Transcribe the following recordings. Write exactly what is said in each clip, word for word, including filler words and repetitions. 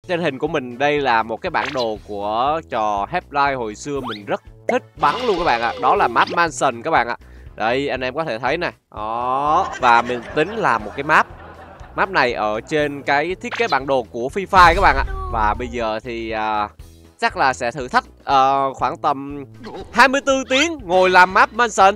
Trên hình của mình đây là một cái bản đồ của trò Half-Life hồi xưa mình rất thích bắn luôn các bạn ạ. Đó là map Mansion các bạn ạ. Đây anh em có thể thấy này. Đó. Và mình tính làm một cái map. Map này ở trên cái thiết kế bản đồ của Free Fire các bạn ạ. Và bây giờ thì uh, chắc là sẽ thử thách uh, khoảng tầm hai mươi tư tiếng ngồi làm map Mansion.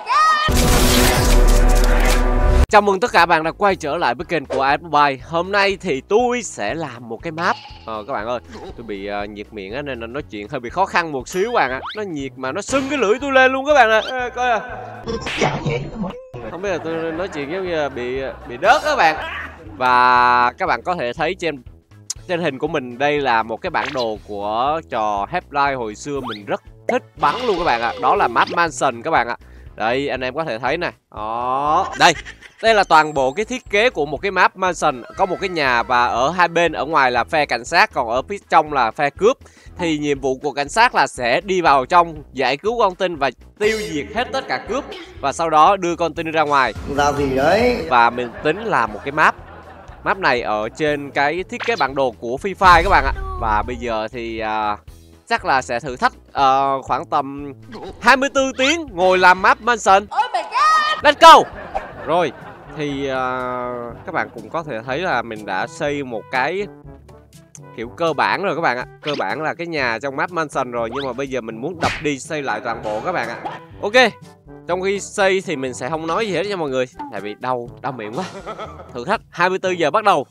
Chào mừng tất cả các bạn đã quay trở lại với kênh của a ét Mobile. Hôm nay thì tôi sẽ làm một cái map. Ờ các bạn ơi, tôi bị uh, nhiệt miệng á nên là nói chuyện hơi bị khó khăn một xíu bạn ạ. Nó nhiệt mà nó sưng cái lưỡi tôi lên luôn các bạn ạ. À, coi à. Không biết là tôi nói chuyện giống như là bị bị đớt các bạn. Và các bạn có thể thấy trên trên hình của mình đây là một cái bản đồ của trò Half-Life hồi xưa mình rất thích bắn luôn các bạn ạ. Đó là map Mansion các bạn ạ. Đây anh em có thể thấy này. Đó. Đây. Đây là toàn bộ cái thiết kế của một cái map Mansion. Có một cái nhà và ở hai bên, ở ngoài là phe cảnh sát, còn ở phía trong là phe cướp. Thì nhiệm vụ của cảnh sát là sẽ đi vào trong giải cứu con tin và tiêu diệt hết tất cả cướp. Và sau đó đưa con tin ra ngoài. Làm gì đấy? Và mình tính làm một cái map. Map này ở trên cái thiết kế bản đồ của Free Fire các bạn ạ. Và bây giờ thì uh, chắc là sẽ thử thách uh, khoảng tầm hai mươi tư tiếng ngồi làm map Mansion. Let's go. Rồi thì uh, các bạn cũng có thể thấy là mình đã xây một cái kiểu cơ bản rồi các bạn ạ. Cơ bản là cái nhà trong map Mansion rồi. Nhưng mà bây giờ mình muốn đập đi xây lại toàn bộ các bạn ạ. Ok. Trong khi xây thì mình sẽ không nói gì hết nha mọi người. Tại vì đau, đau miệng quá. Thử thách hai mươi tư giờ bắt đầu.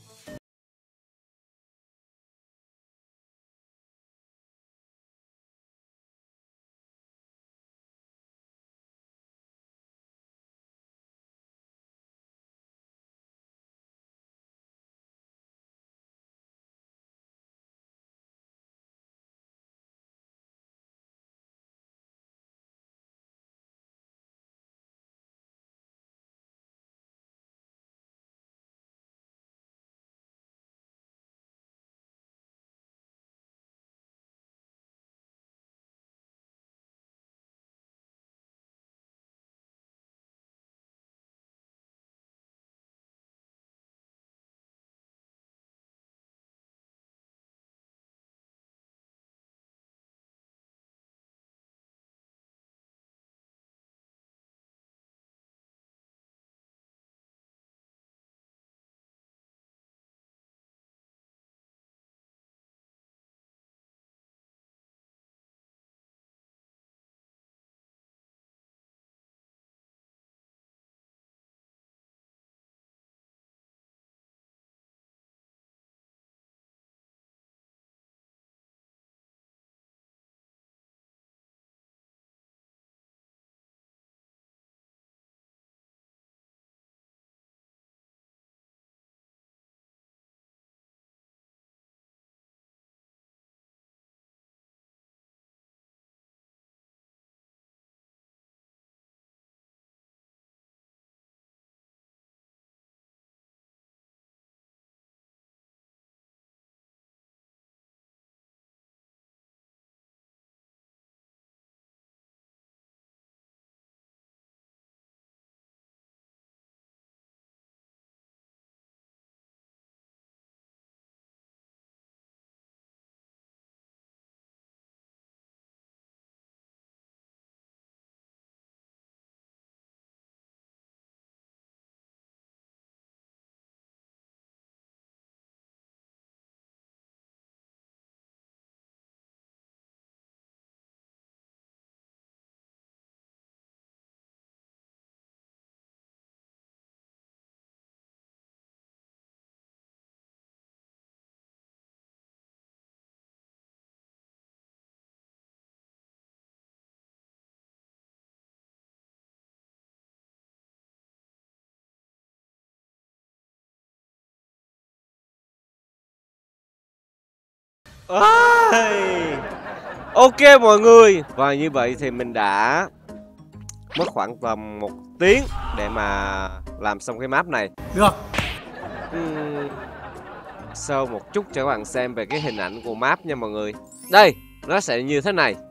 Ôi. Ok mọi người. Và như vậy thì mình đã mất khoảng tầm một tiếng để mà làm xong cái map này. Được. uhm, Show một chút cho các bạn xem về cái hình ảnh của map nha mọi người. Đây, nó sẽ như thế này.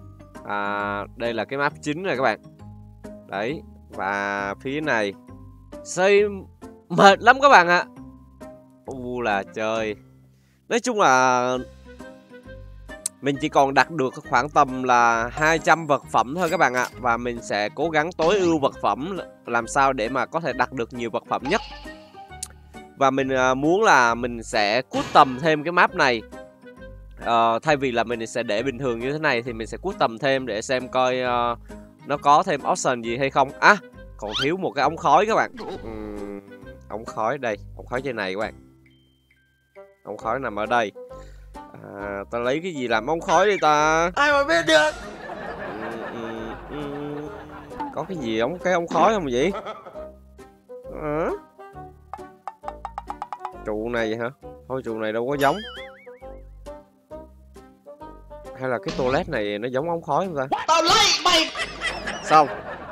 à, Đây là cái map chính rồi các bạn. Đấy. Và phía này xây mệt lắm các bạn ạ. U là trời. Nói chung là mình chỉ còn đặt được khoảng tầm là hai trăm vật phẩm thôi các bạn ạ. Và mình sẽ cố gắng tối ưu vật phẩm làm sao để mà có thể đặt được nhiều vật phẩm nhất. Và mình muốn là mình sẽ custom thêm cái map này. uh, Thay vì là mình sẽ để bình thường như thế này thì mình sẽ custom thêm để xem coi uh, nó có thêm option gì hay không. À, còn thiếu một cái ống khói các bạn. uhm, Ống khói đây, ống khói trên này các bạn. Ống khói nằm ở đây. À, ta lấy cái gì làm ống khói đi ta? Ai mà biết được. uhm, uhm, uhm. Có cái gì ống cái ống khói không vậy? À? Trụ này hả? Thôi trụ này đâu có giống. Hay là cái toilet này nó giống ống khói không ta? Tao lấy mày. Xong.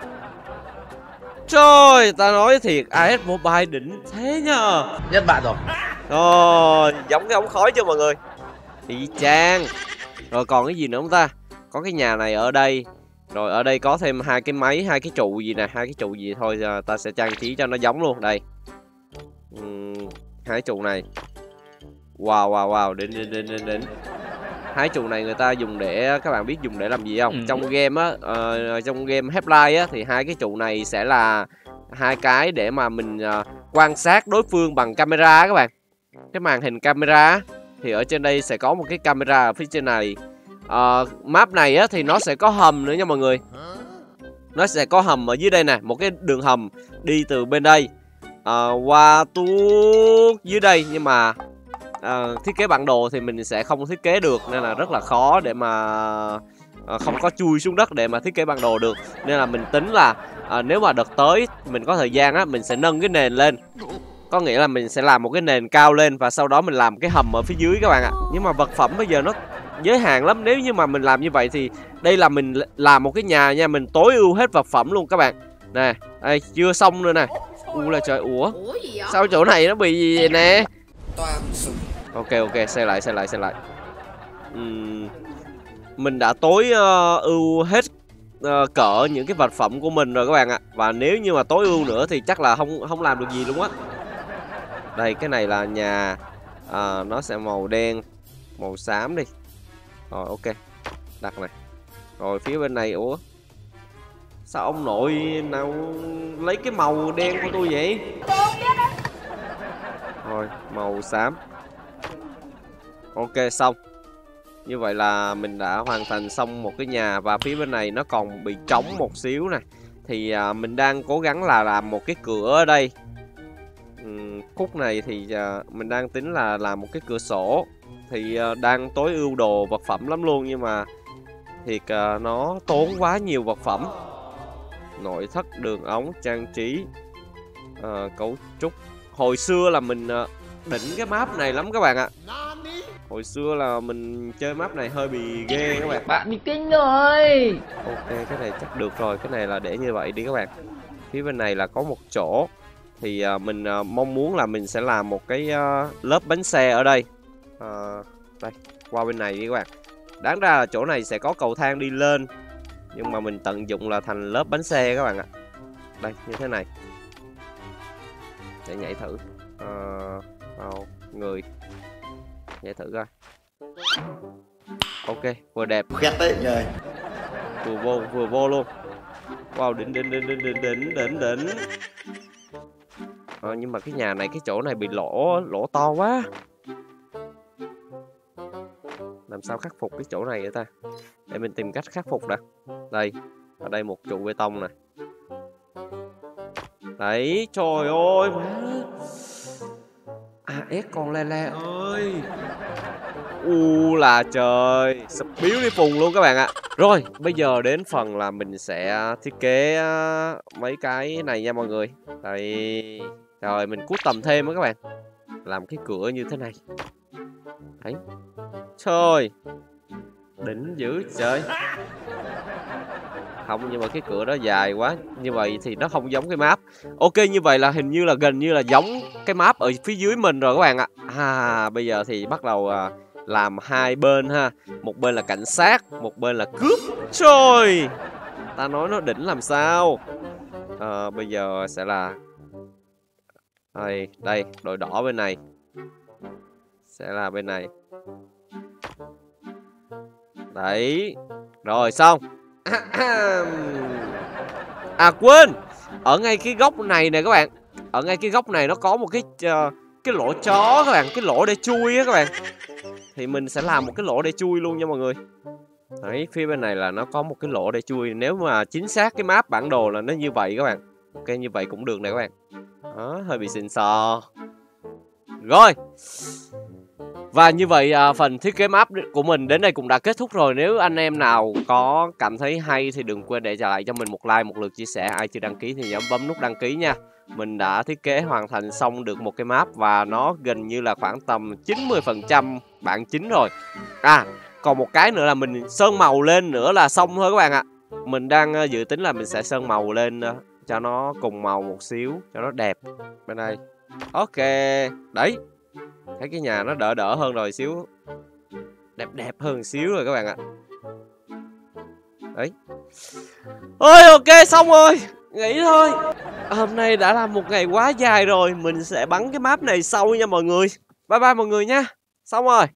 Trời, ta nói thiệt, a ét Mobile đỉnh thế nhờ. Nhất bạn rồi. Rồi, giống cái ống khói chưa mọi người? Y chang. Rồi còn cái gì nữa không ta? Có cái nhà này ở đây. Rồi ở đây có thêm hai cái máy, hai cái trụ gì nè, hai cái trụ gì thôi ta sẽ trang trí cho nó giống luôn. Đây. Uhm, hai trụ này. Wow wow wow, đỉnh đỉnh đỉnh đỉnh đỉnh. Hai trụ này người ta dùng để, các bạn biết dùng để làm gì không? Ừ. Trong game á, uh, trong game Half-Life á thì hai cái trụ này sẽ là hai cái để mà mình uh, quan sát đối phương bằng camera các bạn. Cái màn hình camera thì ở trên đây sẽ có một cái camera ở phía trên này. Uh, map này á thì nó sẽ có hầm nữa nha mọi người. Nó sẽ có hầm ở dưới đây nè, một cái đường hầm đi từ bên đây uh, qua tuốt dưới đây, nhưng mà uh, thiết kế bản đồ thì mình sẽ không thiết kế được nên là rất là khó để mà uh, không có chui xuống đất để mà thiết kế bản đồ được. Nên là mình tính là uh, nếu mà đợt tới mình có thời gian á, mình sẽ nâng cái nền lên. Có nghĩa là mình sẽ làm một cái nền cao lên và sau đó mình làm cái hầm ở phía dưới các bạn ạ. Nhưng mà vật phẩm bây giờ nó giới hạn lắm. Nếu như mà mình làm như vậy thì đây là mình làm một cái nhà nha, mình tối ưu hết vật phẩm luôn các bạn. Nè, đây chưa xong nữa nè. U là trời, ủa sao chỗ này nó bị gì vậy nè? Ok ok, xây lại xây lại xây lại. uhm, Mình đã tối uh, ưu hết uh, cỡ những cái vật phẩm của mình rồi các bạn ạ. Và nếu như mà tối ưu nữa thì chắc là không không làm được gì luôn á. Đây, cái này là nhà, à, nó sẽ màu đen, màu xám đi. Rồi ok, đặt này. Rồi phía bên này, ủa sao ông nội nào lấy cái màu đen của tôi vậy? Rồi màu xám. Ok xong. Như vậy là mình đã hoàn thành xong một cái nhà. Và phía bên này nó còn bị trống một xíu nè. Thì à, mình đang cố gắng là làm một cái cửa ở đây. uhm, Khúc này thì à, mình đang tính là làm một cái cửa sổ. Thì à, đang tối ưu đồ vật phẩm lắm luôn. Nhưng mà thiệt à, nó tốn quá nhiều vật phẩm. Nội thất, đường ống, trang trí, à, cấu trúc. Hồi xưa là mình à, đỉnh cái map này lắm các bạn ạ. Hồi xưa là mình chơi map này hơi bị ghê các bạn. Bạn bị kinh rồi. Ok, cái này chắc được rồi. Cái này là để như vậy đi các bạn. Phía bên này là có một chỗ. Thì uh, mình uh, mong muốn là mình sẽ làm một cái uh, lớp bánh xe ở đây. uh, Đây, qua bên này đi các bạn. Đáng ra là chỗ này sẽ có cầu thang đi lên. Nhưng mà mình tận dụng là thành lớp bánh xe các bạn ạ. Đây, như thế này. Để nhảy thử. uh, oh, Người nhảy thử coi. Ok, vừa đẹp. Khét đấy nhời. Vừa vô, vừa vô luôn. Wow, đỉnh đỉnh đỉnh đỉnh đỉnh đỉnh đỉnh đỉnh. Ờ, nhưng mà cái nhà này cái chỗ này bị lỗ lỗ to quá. Làm sao khắc phục cái chỗ này vậy ta? Để mình tìm cách khắc phục đã. Đây, ở đây một trụ bê tông này. Đấy, trời ơi má. a ét con le le ơi. U là trời, sụp biếu đi phùng luôn các bạn ạ. Rồi, bây giờ đến phần là mình sẽ thiết kế mấy cái này nha mọi người. Đây. Rồi mình custom thêm á các bạn. Làm cái cửa như thế này. Đấy. Trời, đỉnh dữ trời. Không, nhưng mà cái cửa đó dài quá. Như vậy thì nó không giống cái map. Ok, như vậy là hình như là gần như là giống cái map ở phía dưới mình rồi các bạn ạ. À, bây giờ thì bắt đầu à, làm hai bên ha. Một bên là cảnh sát, một bên là cướp. Trời, ta nói nó đỉnh làm sao. à, Bây giờ sẽ là đây, đây, đội đỏ bên này sẽ là bên này. Đấy. Rồi xong. À quên, ở ngay cái góc này nè các bạn. Ở ngay cái góc này nó có một cái uh, cái lỗ chó các bạn, cái lỗ để chui á các bạn. Thì mình sẽ làm một cái lỗ để chui luôn nha mọi người. Đấy, phía bên này là nó có một cái lỗ để chui. Nếu mà chính xác cái map bản đồ là nó như vậy các bạn. Ok, như vậy cũng được nè các bạn. Đó, hơi bị xịn sò. Rồi. Và như vậy à, phần thiết kế map của mình đến đây cũng đã kết thúc rồi. Nếu anh em nào có cảm thấy hay thì đừng quên để trả lại cho mình một like, một lượt chia sẻ. Ai chưa đăng ký thì nhớ bấm nút đăng ký nha. Mình đã thiết kế hoàn thành xong được một cái map và nó gần như là khoảng tầm chín mươi phần trăm bản chính rồi. À, còn một cái nữa là mình sơn màu lên nữa là xong thôi các bạn ạ. Mình đang dự tính là mình sẽ sơn màu lên cho nó cùng màu một xíu, cho nó đẹp. Bên đây. Ok, đấy. Thấy cái nhà nó đỡ đỡ hơn rồi xíu. Đẹp đẹp hơn xíu rồi các bạn ạ. Đấy. Ôi ok xong rồi. Nghỉ thôi. Hôm nay đã là một ngày quá dài rồi. Mình sẽ bắn cái map này sau nha mọi người. Bye bye mọi người nha. Xong rồi.